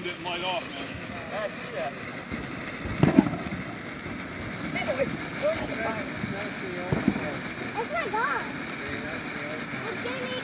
didn't light off, man. I see that. Oh my god. It's my god. It's getting me